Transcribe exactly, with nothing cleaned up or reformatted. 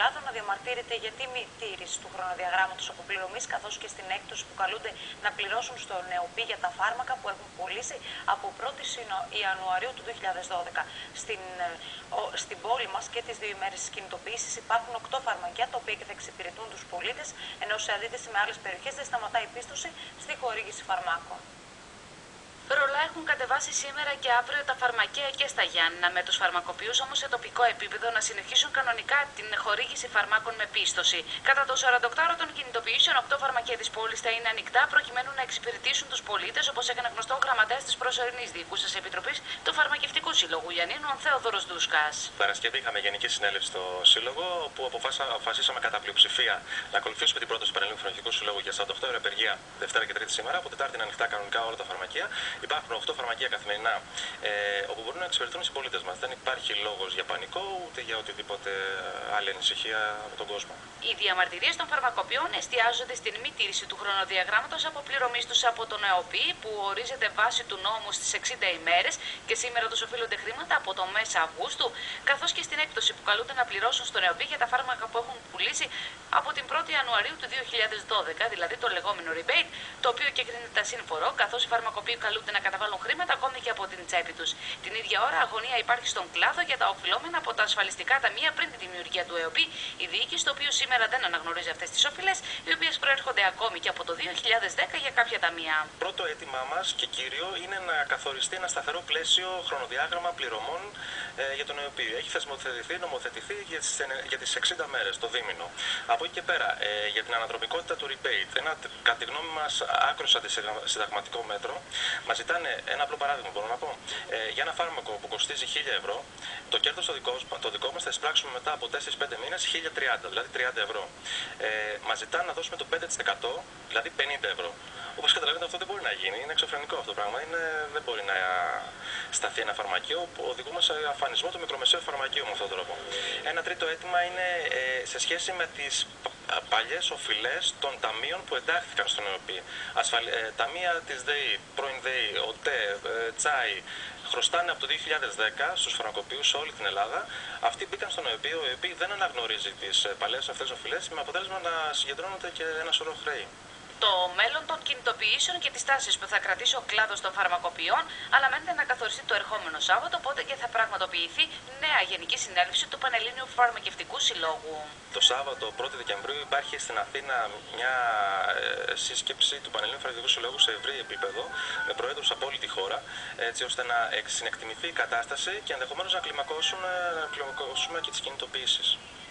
να διαμαρτύρεται για τη μη τήρηση του χρονοδιαγράμματος αποπληρωμής, καθώς και στην έκπτωση που καλούνται να πληρώσουν στο ΝΕΟΠΗ για τα φάρμακα που έχουν πωλήσει από πρώτη Ιανουαρίου του δύο χιλιάδες δώδεκα. Στην, στην πόλη μας και τις δύο ημέρες της κινητοποίησης υπάρχουν οκτώ φαρμακεία, τα οποία και θα εξυπηρετούν τους πολίτες, ενώ σε αντίθεση με άλλες περιοχές δεν σταματάει η πίστοση στη χορήγηση φαρμάκων. Ρολά έχουν κατεβάσει σήμερα και αύριο τα φαρμακεία και στα Γιάννηνα, με τους φαρμακοποιούς όμως σε τοπικό επίπεδο να συνεχίσουν κανονικά την χορήγηση φαρμάκων με πίστοση. Κατά το σαράντα οκτώ ώρο των κινητοποιήσεων, οκτώ φαρμακεία της πόλης θα είναι ανοιχτά προκειμένου να εξυπηρετήσουν τους πολίτες, όπως έκανε γνωστό ο γραμματέας της προσωρινής διοικούσας επιτροπής του Φαρμακευτικού Συλλόγου Γιαννίνου, ο Θεόδωρος Δούσκας. Παρασκευή είχαμε γενική συνέλευση στο Σύλλογο, όπου αποφασίσαμε κατά πλειοψηφία να ακολουθήσουμε την πρόταση του Πανελλήνιου Φαρμακευτικού Συλλόγου για σαράντα οκτώ ώρες απεργία Δευτέρα και Τρίτη σήμερα. Από Τετάρτη είναι ανοιχτά κανονικά όλα τα φαρμακεία. Υπάρχουν οκτώ φαρμακεία καθημερινά ε, όπου μπορούν να εξυπηρετούν οι συμπολίτες μας. Δεν υπάρχει λόγος για πανικό ούτε για οτιδήποτε άλλη ανησυχία από τον κόσμο. Οι διαμαρτυρίες των φαρμακοποιών εστιάζονται στην μη τήρηση του χρονοδιαγράμματος αποπληρωμής τους από τον ΝΕΟΠΗ, που ορίζεται βάση του νόμου στις εξήντα ημέρες και σήμερα τους οφείλονται χρήματα από το μέσα Αυγούστου, καθώς και στην έκπτωση που καλούνται να πληρώσουν στο ΝΕΟΠΗ για τα φάρμακα που έχουν πουλήσει από την πρώτη Ιανουαρίου του δύο χιλιάδες δώδεκα, δηλαδή το λεγόμενο rebate, το οποίο και κρίνεται ασύμφορο, καθώς οι φαρμακοποιοί καλούνται να καταβάλουν χρήματα ακόμη και από την τσέπη τους. Την ίδια ώρα, αγωνία υπάρχει στον κλάδο για τα οφειλόμενα από τα ασφαλιστικά ταμεία πριν τη δημιουργία του ΕΟΠΗ, η διοίκηση, το οποίο σήμερα δεν αναγνωρίζει αυτές τις οφειλές, οι οποίες προέρχονται ακόμη και από το δύο χιλιάδες δέκα για κάποια ταμεία. Πρώτο αίτημά μας και κύριο είναι να καθοριστεί ένα σταθερό πλαίσιο χρονοδιάγραμμα πληρωμών ε, για τον ΕΟΠΗ. Έχει θεσμοθετηθεί, νομοθετηθεί για τις, για τις εξήντα μέρες, το δίμηνο. Από εκεί και πέρα, ε, για την αναδρομικότητα του rebate, ένα κατά τη γνώμη μας άκρως αντισυνταγματικό μέτρο, μας ζητάνε ένα απλό παράδειγμα, μπορώ να πω. Ε, για ένα φάρμακο που κοστίζει χίλια ευρώ, το κέρδος το δικό, το δικό μας θα εισπράξουμε μετά από τέσσερα πέντε μήνες χίλια τριάντα, δηλαδή τριάντα ευρώ. Ε, μας ζητάνε να δώσουμε το πέντε τοις εκατό, δηλαδή πενήντα ευρώ. Όπως καταλαβαίνετε, αυτό δεν μπορεί να γίνει, είναι εξωφρενικό αυτό το πράγμα. Είναι, δεν μπορεί να σταθεί ένα φαρμακείο που οδηγούμε σε αφανισμό του μικρομεσαίου φαρμακείου με αυτόν τον τρόπο. Ένα τρίτο αίτημα είναι ε, σε σχέση με τις παλιές οφειλές των ταμείων που εντάχθηκαν στον ΕΟΠΗ. Ασφαλ... Ε, ταμεία της ΔΕΗ, πρώην ΔΕΗ, ΟΤΕ, ε, Τσάι, χρωστάνε από το δύο χιλιάδες δέκα στους φαρμακοποιούς σε όλη την Ελλάδα. Αυτοί μπήκαν στον ΕΟΠΗ, ο ΕΟΠΗ δεν αναγνωρίζει τις παλιές αυτές οφειλές, με αποτέλεσμα να συγκεντρώνονται και ένα σωρό χρέη. Το μέλλον των κινητοποιήσεων και τις τάσεις που θα κρατήσει ο κλάδος των φαρμακοποιών αναμένεται να καθοριστεί το ερχόμενο Σάββατο, οπότε και θα πραγματοποιηθεί νέα Γενική Συνέλευση του Πανελλήνιου Φαρμακευτικού Συλλόγου. Το Σάββατο πρώτη Δεκεμβρίου υπάρχει στην Αθήνα μια ε, σύσκεψη του Πανελλήνιου Φαρμακευτικού Συλλόγου σε ευρύ επίπεδο, με προέδρους από όλη τη χώρα, έτσι ώστε να συνεκτιμηθεί η κατάσταση και ενδεχομένως να κλιμακώσουμε, να κλιμακώσουμε και τις κινητοποιήσεις.